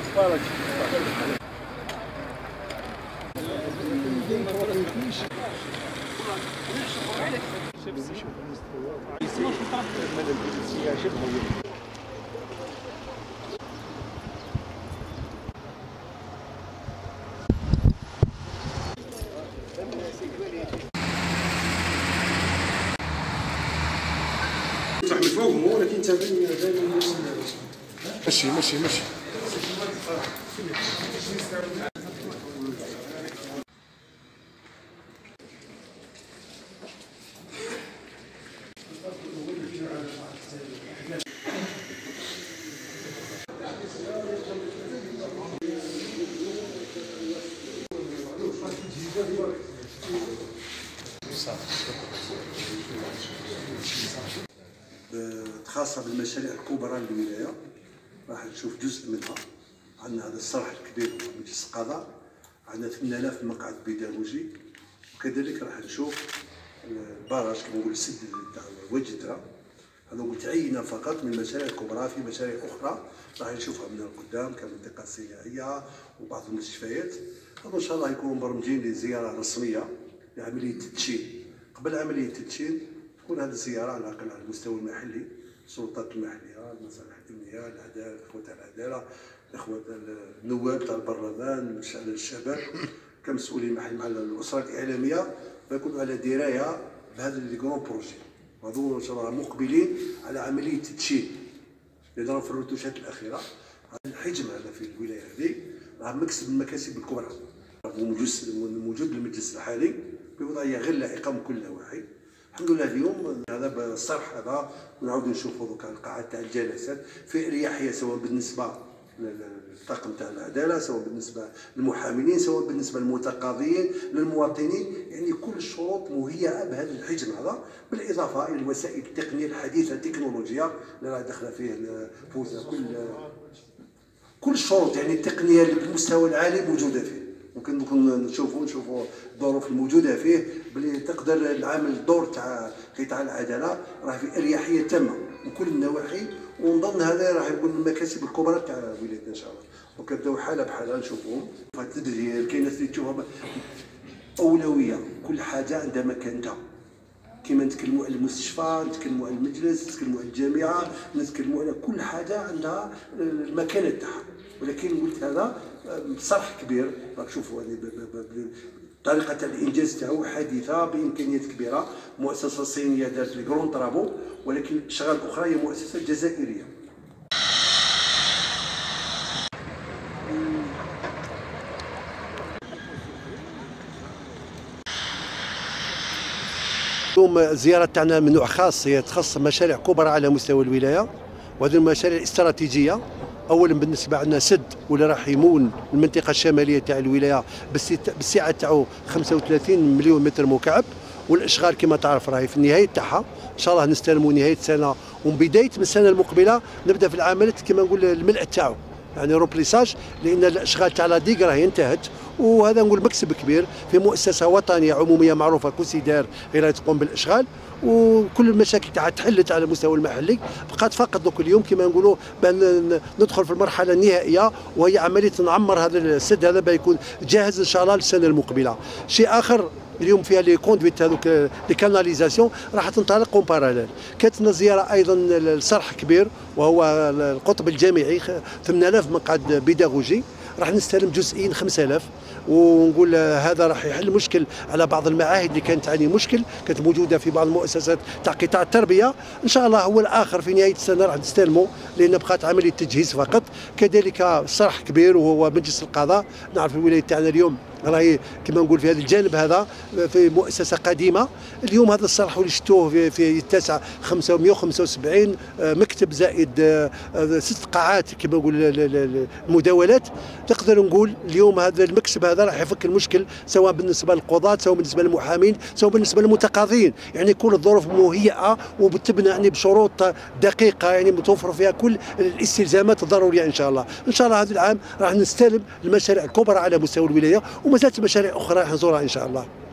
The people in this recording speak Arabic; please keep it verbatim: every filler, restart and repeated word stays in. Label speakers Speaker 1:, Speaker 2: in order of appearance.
Speaker 1: صح من فوق هو ولكن تابعني
Speaker 2: ماشي ماشي ماشي
Speaker 1: خاصة بالمشاريع الكبرى للولاية راح نشوف جزء منها. عندنا هذا الصرح الكبير هو مجلس القضاء، عندنا ثمانية آلاف مقعد بيداغوجي، وكذلك راح نشوف البراج كما نقول السد تاع وجدرة. هذا متعينة فقط من المشاريع الكبرى. في مشاريع أخرى راح نشوفها من القدام كمنطقة سياحية وبعض المستشفيات. هذا إن شاء الله يكونوا مبرمجين لزيارة رسمية لعملية التدشين. قبل عملية التدشين تكون هذه الزيارة على الأقل على المستوى المحلي، السلطات المحلية، المصالح الأمنية، العدالة، الإخوة تاع العدالة، الإخوة النواب تاع البرلمان، الشباب كمسؤولين محلي مع الأسرة الإعلامية يكونوا على دراية بهذا لي كرون بروجي. وهذو إن شاء الله مقبلين على عملية تدشين اللي راهو في الرتوشات الأخيرة. هذا الحجم هذا في الولاية هذه راه مكسب من المكاسب الكبرى. موجود بالمجلس الحالي بوضعية غير لائقة من كل النواحي. الحمد لله اليوم هذا الصرح هذا ونعاود نشوفوا دوكا القاعات تاع الجلسات في اريحيه، سواء بالنسبه للطاقم تاع العداله، سواء بالنسبه للمحامين، سواء بالنسبه للمتقاضيين، للمواطنين. يعني كل الشروط مهيئه بهذا الحجم هذا، بالاضافه الى الوسائل التقنيه الحديثه التكنولوجيا اللي راه داخله فيه فوزه. كل كل الشروط يعني التقنيه اللي بالمستوى العالي موجوده فيه. ممكن ممكن نشوفوا نشوفوا الظروف الموجوده فيه بلي تقدر العمل الدور تاع قطاع العداله راه في اريحيه تامه من كل النواحي. ونظن هذا راح يكون من المكاسب الكبرى تاع ولايتنا ان شاء الله. وكنبداو حاله بحاله نشوفوهم. فالتدريب كاين ناس اللي تشوفها اولويه، كل حاجه عندها مكانتها. كيما نتكلموا على المستشفى، نتكلموا على المجلس، نتكلموا على الجامعه، نتكلموا على كل حاجه عندها المكانه تاعها. ولكن قلت هذا صرح كبير راك شوفوا هذه طريقه الانجاز تاعو حديثه بامكانيات كبيره. مؤسسه صينيه دارت لي كرون طرابو، ولكن الشغل الاخرى هي مؤسسه جزائريه.
Speaker 3: اليوم الزياره تاعنا من نوع خاص، هي تخص مشاريع كبرى على مستوى الولايه، وهذه المشاريع الاستراتيجيه. اولا بالنسبه عندنا سد واللي راح يمول المنطقه الشماليه تاع الولايه بالسعه تاعو خمسة وثلاثين مليون متر مكعب، والاشغال كما تعرف راهي في النهايه تاعها. ان شاء الله نستلموا نهايه السنه وبدايه من السنه المقبله نبدا في العمليات كما نقول الملء تاعو، يعني روبليساج، لان الاشغال تاع لا ديك راهي انتهت. وهذا نقول مكسب كبير في مؤسسه وطنيه عموميه معروفه كوسيدار غير تقوم بالاشغال، وكل المشاكل تاعها تحلت على المستوى المحلي. بقات فقط دوك اليوم كما نقولوا بان ندخل في المرحله النهائيه، وهي عمليه نعمر هذا السد هذا بيكون جاهز ان شاء الله للسنه المقبله. شيء اخر اليوم فيها لي كوندويت هذوك لي كاناليزاسيون راح تنطلق اون باراليل. كانت لنا زياره ايضا لصرح كبير وهو القطب الجامعي، ثمانية آلاف مقعد بيداغوجي، راح نستلم جزئين خمسة آلاف. ونقول هذا راح يحل مشكل على بعض المعاهد اللي كانت تعاني مشكل، كانت موجوده في بعض المؤسسات تاع قطاع التربيه. ان شاء الله هو الاخر في نهايه السنه راح نستلموا، لان بقات عمليه تجهيز فقط. كذلك صرح كبير وهو مجلس القضاء. نعرف الولايه تاعنا اليوم راهي كما نقول في هذا الجانب هذا في مؤسسه قديمه. اليوم هذا الصرح اللي شفتوه في, في يتسع خمسمائة وخمسة وسبعين مكتب زائد ست قاعات كما نقول المداولات. تقدر نقول اليوم هذا المكسب هذا راح يفك المشكل، سواء بالنسبه للقضاة، سواء بالنسبه للمحامين، سواء بالنسبه للمتقاضين. يعني كل الظروف مهيئه وبتبنى يعني بشروط دقيقه، يعني متوفر فيها كل الاستلزامات الضروريه. ان شاء الله ان شاء الله هذا العام راح نستلم المشاريع الكبرى على مستوى الولايه، وما زالت مشاريع اخرى راح نزورها ان شاء الله.